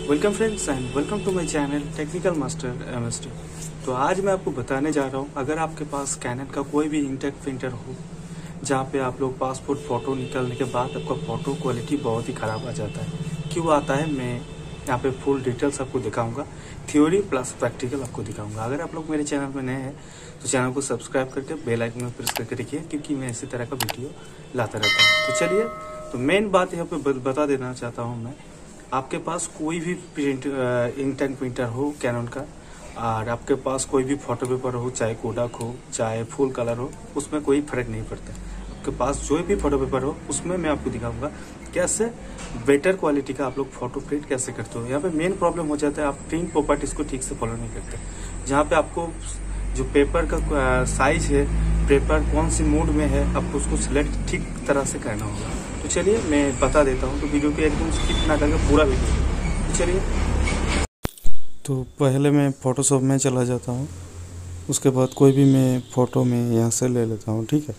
Welcome friends and welcome to my channel technical master MST. तो आज मैं आपको बताने जा रहा हूँ, अगर आपके पास कैनन का कोई भी इंटेक प्रिंटर हो जहाँ पे आप लोग पासपोर्ट फ़ोटो निकालने के बाद आपका फ़ोटो क्वालिटी बहुत ही ख़राब आ जाता है। क्यों आता है, मैं यहाँ पे फुल डिटेल्स आपको दिखाऊंगा, थ्योरी प्लस प्रैक्टिकल आपको दिखाऊंगा। अगर आप लोग मेरे चैनल में नए हैं तो चैनल को सब्सक्राइब करके बेल आइकन में प्रेस करके रखिए, क्योंकि मैं इसी तरह का वीडियो लाता रहता हूँ। तो चलिए, तो मेन बात यहाँ पे बता देना चाहता हूँ मैं, आपके पास कोई भी इंक प्रिंटर हो कैनन का, और आपके पास कोई भी फोटो पेपर हो, चाहे कोडाक हो चाहे फुल कलर हो, उसमें कोई फर्क नहीं पड़ता। आपके पास जो भी फोटो पेपर हो उसमें मैं आपको दिखाऊंगा कैसे बेटर क्वालिटी का आप लोग फोटो प्रिंट कैसे करते हो। यहाँ पे मेन प्रॉब्लम हो जाता है, आप प्रिंट प्रॉपर्टीज को ठीक से फॉलो नहीं करते, जहाँ पे आपको जो पेपर का साइज है, पेपर कौन सी मूड में है, आपको उसको सिलेक्ट ठीक तरह से करना होगा। तो चलिए मैं बता देता हूँ, तो वीडियो को एकदम स्किप ना करके पूरा वीडियो। तो चलिए, तो पहले मैं फोटोशॉप में चला जाता हूँ, उसके बाद कोई भी मैं फ़ोटो में यहाँ से ले लेता हूँ, ठीक है।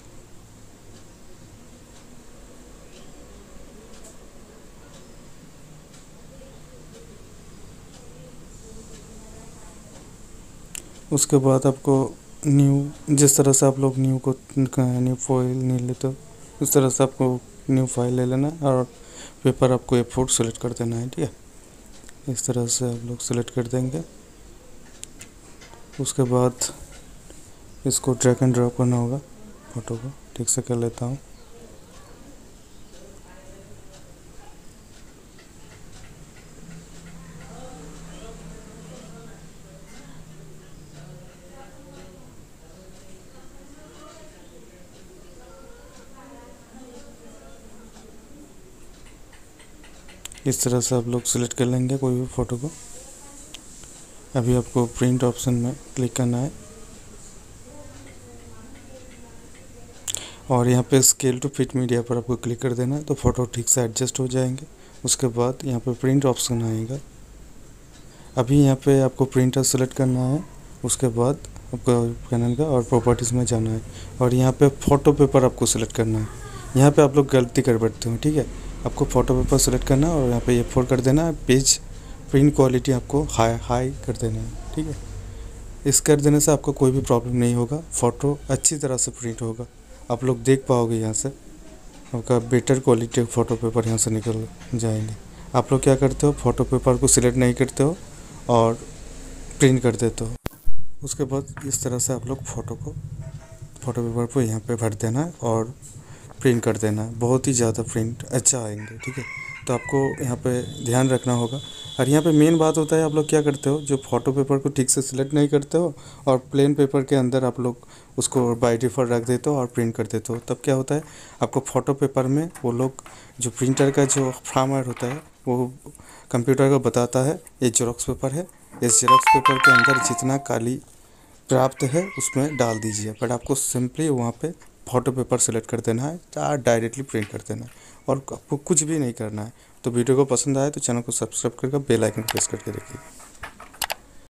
उसके बाद आपको न्यू, जिस तरह से आप लोग न्यू फाइल नहीं लेते हो, उस तरह से आपको न्यू फाइल ले लेना है और पेपर आपको A4 सेलेक्ट कर देना है, ठीक है। इस तरह से आप लोग सेलेक्ट कर देंगे। उसके बाद इसको ड्रैग एंड ड्रॉप करना होगा, फोटो को ठीक से कर लेता हूँ। इस तरह से आप लोग सिलेक्ट कर लेंगे कोई भी फ़ोटो को। अभी आपको प्रिंट ऑप्शन में क्लिक करना है और यहाँ पे स्केल टू फिट मीडिया पर आपको क्लिक कर देना है, तो फ़ोटो ठीक से एडजस्ट हो जाएंगे। उसके बाद यहाँ पे प्रिंट ऑप्शन आएगा। अभी यहाँ पे आपको प्रिंटर सेलेक्ट करना है, उसके बाद आपको कैनन का और प्रॉपर्टीज़ में जाना है और यहाँ पे फ़ोटो पेपर आपको सेलेक्ट करना है। यहाँ पे आप लोग गलती कर बैठते हो, ठीक है। आपको फ़ोटो पेपर सेलेक्ट करना है और यहाँ पे A4 कर देना है। पेज प्रिंट क्वालिटी आपको हाई कर देना है, ठीक है। इस कर देने से आपको कोई भी प्रॉब्लम नहीं होगा, फ़ोटो अच्छी तरह से प्रिंट होगा। आप लोग देख पाओगे यहाँ से आपका बेटर क्वालिटी फ़ोटो पेपर यहाँ से निकल जाएंगे। आप लोग क्या करते हो, फ़ोटो पेपर को सिलेक्ट नहीं करते हो और प्रिंट कर देते हो। उसके बाद इस तरह से आप लोग फ़ोटो पेपर को यहाँ पे भर देना है और प्रिंट कर देना है। बहुत ही ज़्यादा प्रिंट अच्छा आएंगे, ठीक है। तो आपको यहाँ पे ध्यान रखना होगा। और यहाँ पे मेन बात होता है, आप लोग क्या करते हो, जो फ़ोटो पेपर को ठीक से सिलेक्ट नहीं करते हो और प्लेन पेपर के अंदर आप लोग उसको बाय डिफ़ॉल्ट रख देते हो और प्रिंट कर देते हो। तब क्या होता है, आपको फ़ोटो पेपर में वो लोग जो प्रिंटर का जो फॉर्मेट होता है वो कंप्यूटर को बताता है ये जेरॉक्स पेपर है, इस जेरॉक्स पेपर के अंदर जितना काली प्राप्त है उसमें डाल दीजिए। बट आपको सिंपली वहाँ पे फ़ोटो पेपर सेलेक्ट कर देना है या डायरेक्टली प्रिंट कर देना है और आपको कुछ भी नहीं करना है। तो वीडियो को पसंद आए तो चैनल को सब्सक्राइब करके बेल आइकन प्रेस करके रखिए।